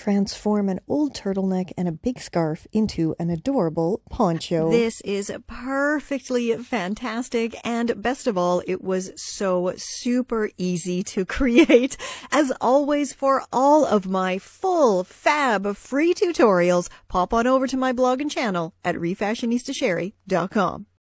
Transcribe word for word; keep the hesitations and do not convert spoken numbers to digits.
transform an old turtleneck and a big scarf into an adorable poncho. This is perfectly fantastic, and best of all, it was so super easy to create. As always, for all of my full fab free tutorials, pop on over to my blog and channel at refashionista sherry dot com.